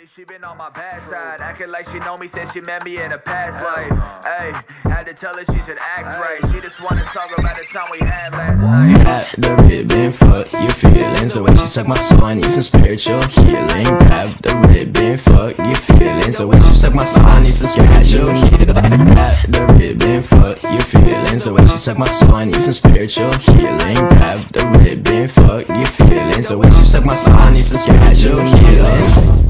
Lately she been on my bad side, acting like she know me since she met me in a past life. Ayy, had to tell her she should act right. She just wanna talk about the time we had last night. Grab the ribbon, fuck your feelings. The way she suck my soul, I need some spiritual healing. Grab the ribbon, fuck your feelings. The way she suck my soul, I need some spiritual healing. Grab the ribbon, fuck your feelings. The way she suck my soul, I need some spiritual healing. Grab the ribbon, fuck your feelings. The way she suck my soul, I need some spiritual healing.